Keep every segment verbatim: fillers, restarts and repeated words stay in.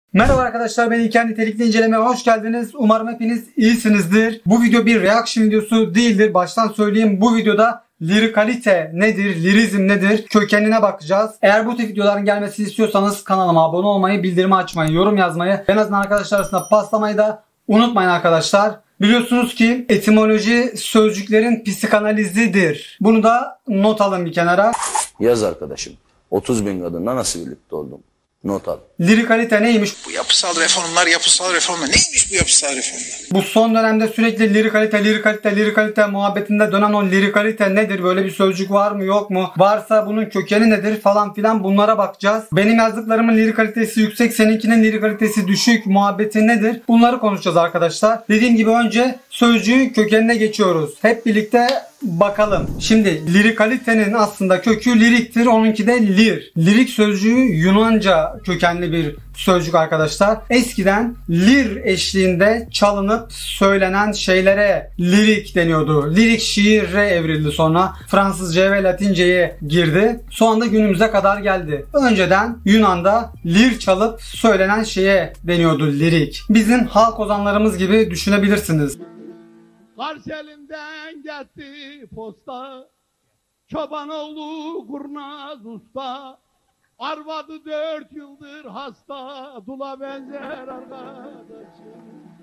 Merhaba arkadaşlar, ben İlker Nitelikli İnceleme'ye hoş geldiniz. Umarım hepiniz iyisinizdir. Bu video bir reaction videosu değildir. Baştan söyleyeyim, bu videoda lirikalite nedir, lirizm nedir kökenine bakacağız. Eğer bu tip videoların gelmesini istiyorsanız kanalıma abone olmayı, bildirimi açmayı, yorum yazmayı, en azından arkadaşlar arasında paslamayı da unutmayın arkadaşlar. Biliyorsunuz ki etimoloji sözcüklerin psikanalizidir. Bunu da not alın bir kenara. Yaz arkadaşım. otuz bin kadınla nasıl birlikte oldum? Not al. Lirikalite neymiş? Bu yapısal reformlar, yapısal reformlar. Neymiş bu yapısal reformlar? Bu son dönemde sürekli lirikalite, lirikalite, lirikalite muhabbetinde dönen o lirikalite nedir? Böyle bir sözcük var mı, yok mu? Varsa bunun kökeni nedir falan filan, bunlara bakacağız. Benim yazdıklarımın lirikalitesi yüksek, seninkinin lirikalitesi düşük muhabbeti nedir? Bunları konuşacağız arkadaşlar. Dediğim gibi önce sözcüğün kökenine geçiyoruz. Hep birlikte bakalım. Şimdi lirikalitenin aslında kökü liriktir. Onunki de lir. Lirik sözcüğü Yunanca kökenli bir sözcük arkadaşlar. Eskiden lir eşliğinde çalınıp söylenen şeylere lirik deniyordu. Lirik şiire evrildi sonra. Fransızcaya ve Latinceye girdi. Sonra da günümüze kadar geldi. Önceden Yunan'da lir çalıp söylenen şeye deniyordu lirik. Bizim halk ozanlarımız gibi düşünebilirsiniz. Karşı elimden gitti posta, Çobanoğlu kurnaz usta, arvadı dört yıldır hasta, dula benzer arkadaşım.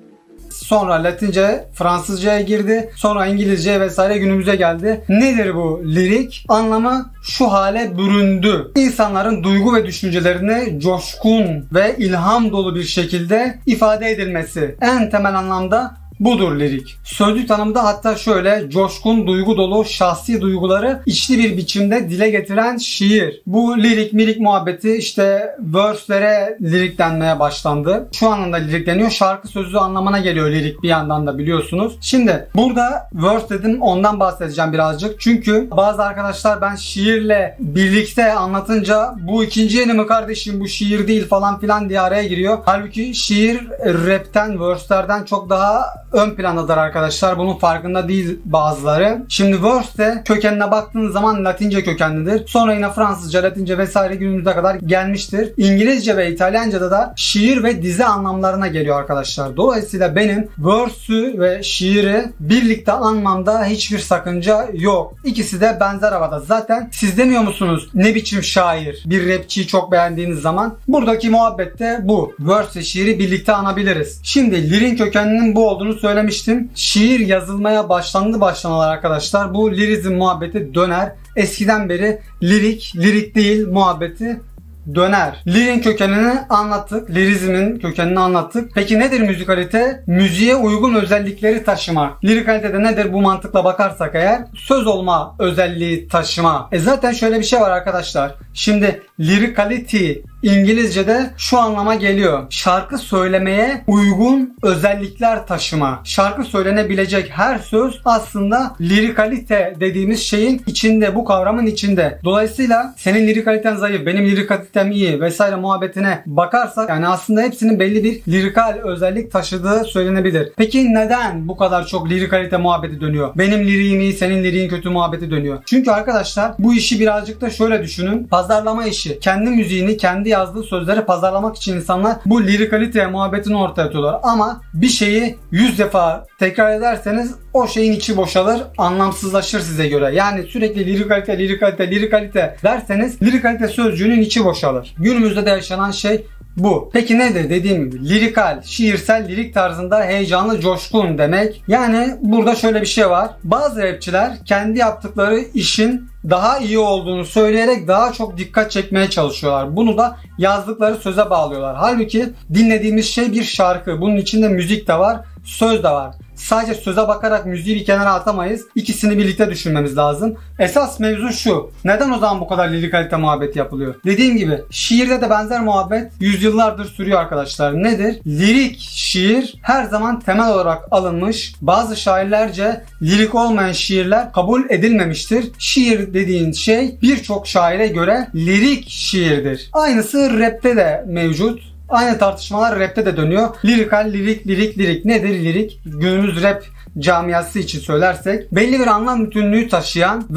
Sonra Latince, Fransızcaya girdi. Sonra İngilizce vesaire günümüze geldi. Nedir bu lirik? Anlamı şu hale büründü. İnsanların duygu ve düşüncelerini coşkun ve ilham dolu bir şekilde ifade edilmesi. En temel anlamda budur lirik. Sözlük tanımda hatta şöyle: coşkun, duygu dolu, şahsi duyguları içli bir biçimde dile getiren şiir. Bu lirik, mirik muhabbeti işte verse'lere lirik denmeye başlandı. Şu anlamda lirik deniyor. Şarkı sözü anlamına geliyor lirik bir yandan da, biliyorsunuz. Şimdi burada verse dedim, ondan bahsedeceğim birazcık. Çünkü bazı arkadaşlar ben şiirle birlikte anlatınca bu ikinci yeni mi kardeşim, bu şiir değil falan filan diye araya giriyor. Halbuki şiir rapten, verse'lerden çok daha ön plandadır arkadaşlar. Bunun farkında değil bazıları. Şimdi verse de kökenine baktığınız zaman Latince kökenlidir. Sonra yine Fransızca, Latince vesaire günümüze kadar gelmiştir. İngilizce ve İtalyanca'da da şiir ve dizi anlamlarına geliyor arkadaşlar. Dolayısıyla benim verse'ü ve şiiri birlikte anmamda hiçbir sakınca yok. İkisi de benzer havada. Zaten siz demiyor musunuz ne biçim şair? Bir rapçiyi çok beğendiğiniz zaman buradaki muhabbet de bu. Verse ve şiiri birlikte anabiliriz. Şimdi lirin kökeninin bu olduğunu söylemiştim. Şiir yazılmaya başlandı başlanalar arkadaşlar, bu lirizm muhabbeti döner. Eskiden beri lirik, lirik değil muhabbeti döner. Lirin kökenini anlattık. Lirizmin kökenini anlattık. Peki nedir müzikalite? Müziğe uygun özellikleri taşımak. Lirikalitede nedir bu mantıkla bakarsak eğer? Söz olma özelliği taşıma. E zaten şöyle bir şey var arkadaşlar. Şimdi liricality İngilizce'de şu anlama geliyor: şarkı söylemeye uygun özellikler taşıma. Şarkı söylenebilecek her söz aslında lirikalite dediğimiz şeyin içinde, bu kavramın içinde. Dolayısıyla senin lirikaliten zayıf, benim lirikalitem iyi vesaire muhabbetine bakarsak yani aslında hepsinin belli bir lirikal özellik taşıdığı söylenebilir. Peki neden bu kadar çok lirikalite muhabbeti dönüyor? Benim liriğim iyi, senin liriğin kötü muhabbeti dönüyor. Çünkü arkadaşlar bu işi birazcık da şöyle düşünün: pazarlama işi. Kendi müziğini, kendi yazdığı sözleri pazarlamak için insanlar bu lirikalite muhabbetini ortaya atıyorlar. Ama bir şeyi yüz defa tekrar ederseniz o şeyin içi boşalır, anlamsızlaşır size göre. Yani sürekli lirikalite, lirikalite, lirikalite derseniz lirikalite sözcüğünün içi boşalır. Günümüzde de yaşanan şey bu. Peki nedir? Dediğim gibi lirikal, şiirsel, lirik tarzında heyecanlı, coşkun demek. Yani burada şöyle bir şey var: bazı rapçiler kendi yaptıkları işin daha iyi olduğunu söyleyerek daha çok dikkat çekmeye çalışıyorlar. Bunu da yazdıkları söze bağlıyorlar. Halbuki dinlediğimiz şey bir şarkı. Bunun içinde müzik de var, söz de var. Sadece söze bakarak müziği bir kenara atamayız. İkisini birlikte düşünmemiz lazım. Esas mevzu şu: neden o zaman bu kadar lirikalite muhabbeti yapılıyor? Dediğim gibi şiirde de benzer muhabbet yüzyıllardır sürüyor arkadaşlar. Nedir? Lirik şiir her zaman temel olarak alınmış. Bazı şairlerce lirik olmayan şiirler kabul edilmemiştir. Şiir dediğin şey birçok şaire göre lirik şiirdir. Aynısı rapte de mevcut. Aynı tartışmalar rapte de dönüyor. Lirikal, lirik, lirik, lirik. Nedir lirik? Günümüz rap camiası için söylersek belli bir anlam bütünlüğü taşıyan ve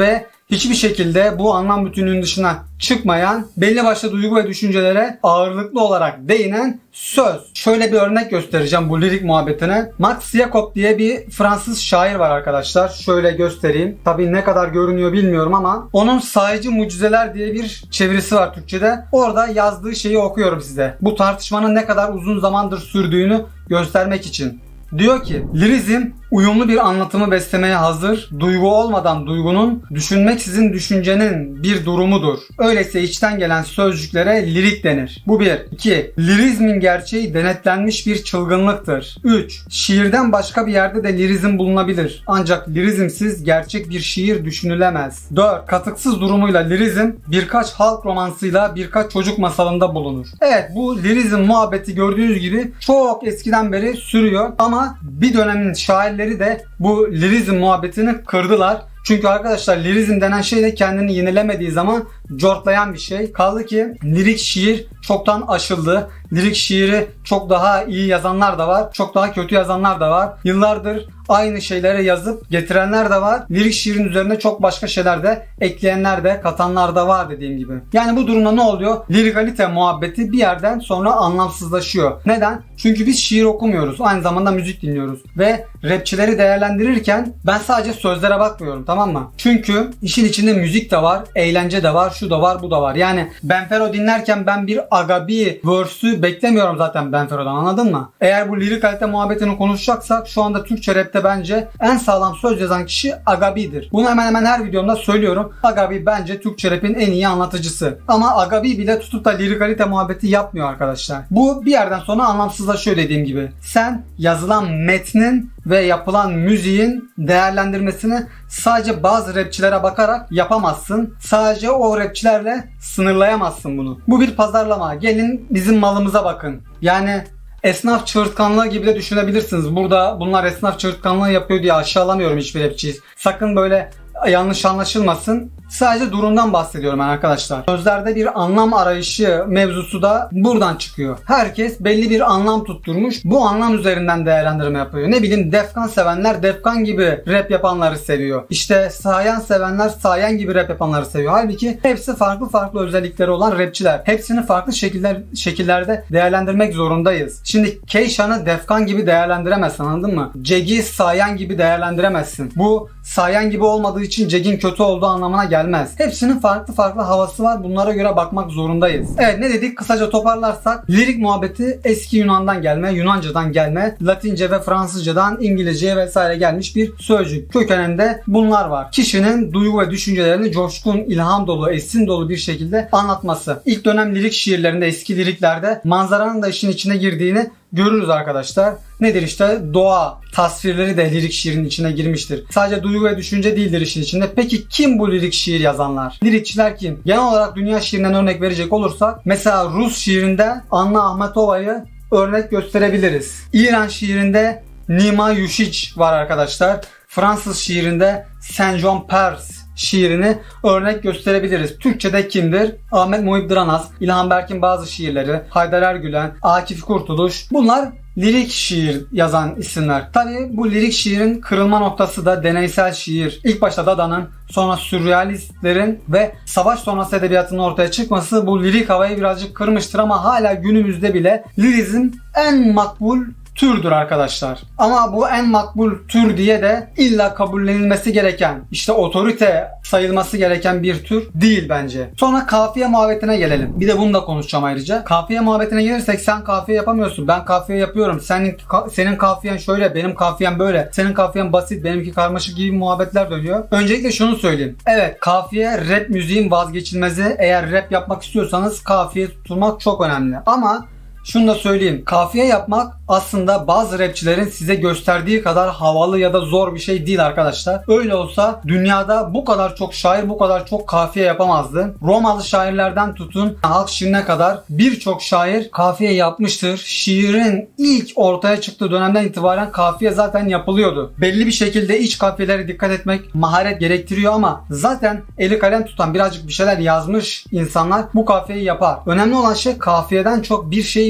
hiçbir şekilde bu anlam bütünlüğünün dışına çıkmayan, belli başlı duygu ve düşüncelere ağırlıklı olarak değinen söz. Şöyle bir örnek göstereceğim bu lirik muhabbetine. Max Jacob diye bir Fransız şair var arkadaşlar. Şöyle göstereyim. Tabii ne kadar görünüyor bilmiyorum ama onun Sayıcı Mucizeler diye bir çevirisi var Türkçe'de. Orada yazdığı şeyi okuyorum size. Bu tartışmanın ne kadar uzun zamandır sürdüğünü göstermek için. Diyor ki, lirizm uyumlu bir anlatımı beslemeye hazır, duygu olmadan duygunun, düşünmeksizin düşüncenin bir durumudur. Öyleyse içten gelen sözcüklere lirik denir. Bu bir. iki. Lirizmin gerçeği denetlenmiş bir çılgınlıktır. üç. Şiirden başka bir yerde de lirizm bulunabilir. Ancak lirizmsiz gerçek bir şiir düşünülemez. dört. Katıksız durumuyla lirizm birkaç halk romansıyla birkaç çocuk masalında bulunur. Evet, bu lirizm muhabbeti gördüğünüz gibi çok eskiden beri sürüyor ama bir dönemin şairleri de bu lirizm muhabbetini kırdılar. Çünkü arkadaşlar lirizm denen şey de kendini yenilemediği zaman cortlayan bir şey. Kaldı ki lirik şiir çoktan aşıldı. Lirik şiiri çok daha iyi yazanlar da var. Çok daha kötü yazanlar da var. Yıllardır aynı şeyleri yazıp getirenler de var. Lirik şiirin üzerine çok başka şeyler de ekleyenler de katanlar da var dediğim gibi. Yani bu durumda ne oluyor? Lirikalite muhabbeti bir yerden sonra anlamsızlaşıyor. Neden? Çünkü biz şiir okumuyoruz. Aynı zamanda müzik dinliyoruz. Ve rapçileri değerlendirirken ben sadece sözlere bakmıyorum, tamam mı? Çünkü işin içinde müzik de var, eğlence de var, şu da var, bu da var. Yani Benfero dinlerken ben bir Agabi verse'ü beklemiyorum zaten Benfero'dan, anladın mı? Eğer bu lirikalite muhabbetini konuşacaksak şu anda Türkçe rapte bence en sağlam söz yazan kişi Agabi'dir. Bunu hemen hemen her videomda söylüyorum. Agabi bence Türkçe rapin en iyi anlatıcısı. Ama Agabi bile tutup da lirikalite muhabbeti yapmıyor arkadaşlar. Bu bir yerden sonra anlamsızlaşıyor dediğim gibi. Sen yazılan metnin ve yapılan müziğin değerlendirmesini sadece bazı rapçilere bakarak yapamazsın. Sadece o rapçilerle sınırlayamazsın bunu. Bu bir pazarlama. Gelin bizim malımıza bakın. Yani esnaf çığırtkanlığı gibi de düşünebilirsiniz. Burada bunlar esnaf çığırtkanlığı yapıyor diye aşağılamıyorum hiçbir rapçiyi. Sakın böyle yanlış anlaşılmasın. Sadece durumdan bahsediyorum ben arkadaşlar. Sözlerde bir anlam arayışı mevzusu da buradan çıkıyor. Herkes belli bir anlam tutturmuş. Bu anlam üzerinden değerlendirme yapıyor. Ne bileyim, Defkan sevenler Defkan gibi rap yapanları seviyor. İşte Sayan sevenler Sayan gibi rap yapanları seviyor. Halbuki hepsi farklı farklı özellikleri olan rapçiler. Hepsini farklı şekiller şekillerde değerlendirmek zorundayız. Şimdi Keyşan'ı Defkan gibi değerlendiremezsin, anladın mı? Ceg'i Sayan gibi değerlendiremezsin. Bu Sayan gibi olmadığı için Ceg'in kötü olduğu anlamına gelmez. Hepsinin farklı farklı havası var. Bunlara göre bakmak zorundayız. Evet, ne dedik? Kısaca toparlarsak lirik muhabbeti eski Yunan'dan gelme, Yunanca'dan gelme, Latince ve Fransızcadan İngilizceye vesaire gelmiş bir sözcük. Kökeninde bunlar var. Kişinin duygu ve düşüncelerini coşkun, ilham dolu, esin dolu bir şekilde anlatması. İlk dönem lirik şiirlerinde, eski liriklerde manzaranın da işin içine girdiğini görürüz arkadaşlar. Nedir işte? Doğa tasvirleri de lirik şiirin içine girmiştir. Sadece duygu ve düşünce değildir işin içinde. Peki kim bu lirik şiir yazanlar? Lirikçiler kim? Genel olarak dünya şiirinden örnek verecek olursak mesela Rus şiirinde Anna Ahmetova'yı örnek gösterebiliriz. İran şiirinde Nima Yushich var arkadaşlar. Fransız şiirinde Saint-Jean Pers şiirini örnek gösterebiliriz. Türkçe'de kimdir? Ahmet Muhib Dranaz, İlhan Berk'in bazı şiirleri, Haydar Ergülen, Akif Kurtuluş. Bunlar lirik şiir yazan isimler. Tabii bu lirik şiirin kırılma noktası da deneysel şiir. İlk başta Dada'nın, sonra sürrealistlerin ve savaş sonrası edebiyatının ortaya çıkması bu lirik havayı birazcık kırmıştır ama hala günümüzde bile lirizm en makbul türdür arkadaşlar. Ama bu en makbul tür diye de illa kabullenilmesi gereken, işte otorite sayılması gereken bir tür değil bence. Sonra kafiye muhabbetine gelelim. Bir de bunu da konuşacağım ayrıca. Kafiye muhabbetine gelirsek sen kafiye yapamıyorsun. Ben kafiye yapıyorum. Senin senin kafiyen şöyle, benim kafiyem böyle. Senin kafiyen basit, benimki karmaşık gibi muhabbetler dönüyor. Öncelikle şunu söyleyeyim. Evet, kafiye rap müziğin vazgeçilmezi. Eğer rap yapmak istiyorsanız kafiye tutturmak çok önemli. Ama şunu da söyleyeyim. Kafiye yapmak aslında bazı rapçilerin size gösterdiği kadar havalı ya da zor bir şey değil arkadaşlar. Öyle olsa dünyada bu kadar çok şair bu kadar çok kafiye yapamazdı. Romalı şairlerden tutun halk şiirine kadar birçok şair kafiye yapmıştır. Şiirin ilk ortaya çıktığı dönemden itibaren kafiye zaten yapılıyordu. Belli bir şekilde iç kafiyelere dikkat etmek maharet gerektiriyor ama zaten eli kalem tutan birazcık bir şeyler yazmış insanlar bu kafiyeyi yapar. Önemli olan şey kafiyeden çok bir şeyi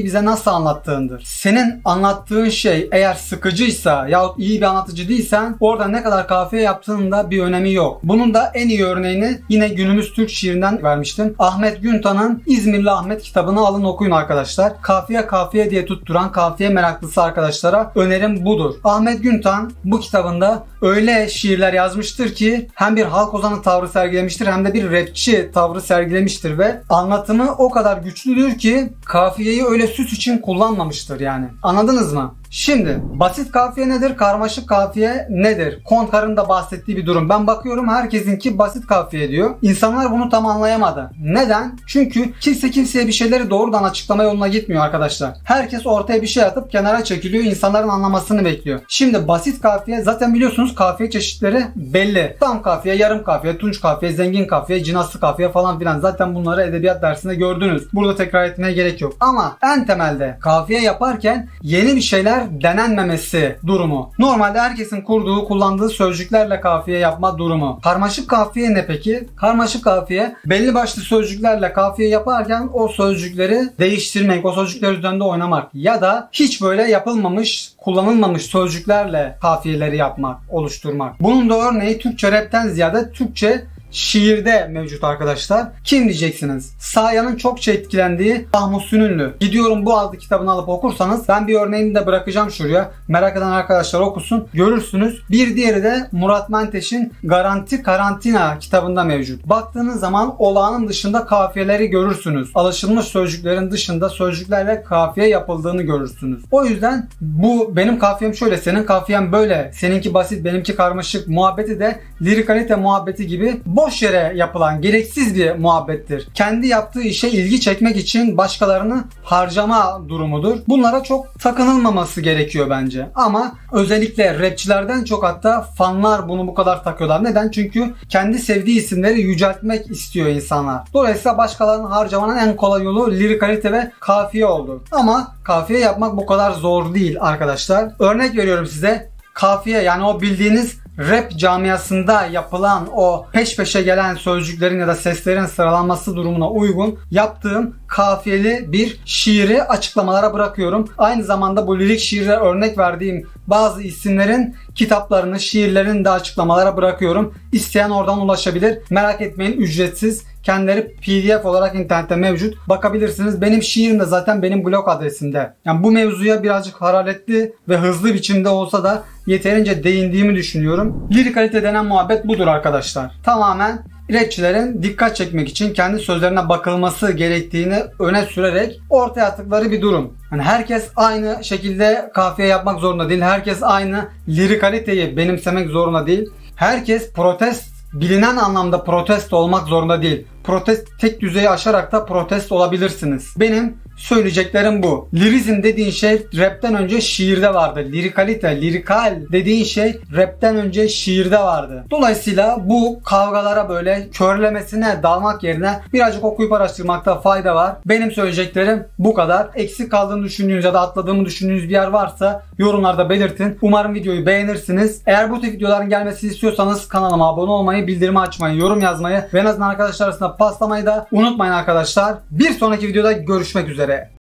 bize nasıl anlattığındır. Senin anlattığın şey eğer sıkıcıysa yahut iyi bir anlatıcı değilsen orada ne kadar kafiye yaptığının da bir önemi yok. Bunun da en iyi örneğini yine günümüz Türk şiirinden vermiştim. Ahmet Güntan'ın İzmirli Ahmet kitabını alın okuyun arkadaşlar. Kafiye kafiye diye tutturan kafiye meraklısı arkadaşlara önerim budur. Ahmet Güntan bu kitabında öyle şiirler yazmıştır ki hem bir halk ozanı tavrı sergilemiştir hem de bir rapçi tavrı sergilemiştir ve anlatımı o kadar güçlüdür ki kafiyeyi öyle süs için kullanmamıştır yani. Anladınız mı? Şimdi basit kafiye nedir? Karmaşık kafiye nedir? Kontkar'ın da bahsettiği bir durum. Ben bakıyorum herkesinki basit kafiye diyor. İnsanlar bunu tam anlayamadı. Neden? Çünkü kimse kimseye bir şeyleri doğrudan açıklama yoluna gitmiyor arkadaşlar. Herkes ortaya bir şey atıp kenara çekiliyor. İnsanların anlamasını bekliyor. Şimdi basit kafiye zaten biliyorsunuz kafiye çeşitleri belli. Tam kafiye, yarım kafiye, tunç kafiye, zengin kafiye, cinaslı kafiye falan filan. Zaten bunları edebiyat dersinde gördünüz. Burada tekrar etmeye gerek yok. Ama en temelde kafiye yaparken yeni bir şeyler denenmemesi durumu. Normalde herkesin kurduğu, kullandığı sözcüklerle kafiye yapma durumu. Karmaşık kafiye ne peki? Karmaşık kafiye belli başlı sözcüklerle kafiye yaparken o sözcükleri değiştirmek, o sözcükler üzerinde oynamak ya da hiç böyle yapılmamış, kullanılmamış sözcüklerle kafiyeleri yapmak, oluşturmak. Bunun da örneği Türkçe rapten ziyade Türkçe şiirde mevcut arkadaşlar. Kim diyeceksiniz? Sayan'ın çokça etkilendiği Mahmut Sününlü. Gidiyorum bu adlı kitabını alıp okursanız ben bir örneğini de bırakacağım şuraya. Merak eden arkadaşlar okusun. Görürsünüz. Bir diğeri de Murat Menteş'in Garanti Karantina kitabında mevcut. Baktığınız zaman olağanın dışında kafiyeleri görürsünüz. Alışılmış sözcüklerin dışında sözcüklerle kafiye yapıldığını görürsünüz. O yüzden bu benim kafiyem şöyle, senin kafiyen böyle, seninki basit, benimki karmaşık muhabbeti de lirikalite muhabbeti gibi boş yere yapılan gereksiz bir muhabbettir. Kendi yaptığı işe ilgi çekmek için başkalarını harcama durumudur. Bunlara çok takınılmaması gerekiyor bence. Ama özellikle rapçilerden çok hatta fanlar bunu bu kadar takıyorlar. Neden? Çünkü kendi sevdiği isimleri yüceltmek istiyor insanlar. Dolayısıyla başkalarını harcamanın en kolay yolu lirikalite ve kafiye oldu. Ama kafiye yapmak bu kadar zor değil arkadaşlar. Örnek veriyorum size. Kafiye yani o bildiğiniz rap camiasında yapılan o peş peşe gelen sözcüklerin ya da seslerin sıralanması durumuna uygun yaptığım kafiyeli bir şiiri açıklamalara bırakıyorum. Aynı zamanda bu lirik şiire örnek verdiğim bazı isimlerin kitaplarını, şiirlerini de açıklamalara bırakıyorum. İsteyen oradan ulaşabilir. Merak etmeyin, ücretsiz. Kendileri P D F olarak internette mevcut. Bakabilirsiniz. Benim şiirim de zaten benim blog adresimde. Yani bu mevzuya birazcık hararetli ve hızlı biçimde olsa da yeterince değindiğimi düşünüyorum. Lirikalite denen muhabbet budur arkadaşlar. Tamamen rapçilerin dikkat çekmek için kendi sözlerine bakılması gerektiğini öne sürerek ortaya attıkları bir durum. Yani herkes aynı şekilde kafiye yapmak zorunda değil. Herkes aynı lirikaliteyi benimsemek zorunda değil. Herkes protest, bilinen anlamda protest olmak zorunda değil. Protest tek düzeyi aşarak da protest olabilirsiniz. Benim söyleyeceklerim bu. Lirizm dediğin şey rapten önce şiirde vardı. Lirikalite, lirikal dediğin şey rapten önce şiirde vardı. Dolayısıyla bu kavgalara böyle körlemesine dalmak yerine birazcık okuyup araştırmakta fayda var. Benim söyleyeceklerim bu kadar. Eksik kaldığını düşündüğünüz ya da atladığımı düşündüğünüz bir yer varsa yorumlarda belirtin. Umarım videoyu beğenirsiniz. Eğer bu tip videoların gelmesini istiyorsanız kanalıma abone olmayı, bildirimi açmayı, yorum yazmayı ve en azından arkadaşlar arasında paslamayı da unutmayın arkadaşlar. Bir sonraki videoda görüşmek üzere.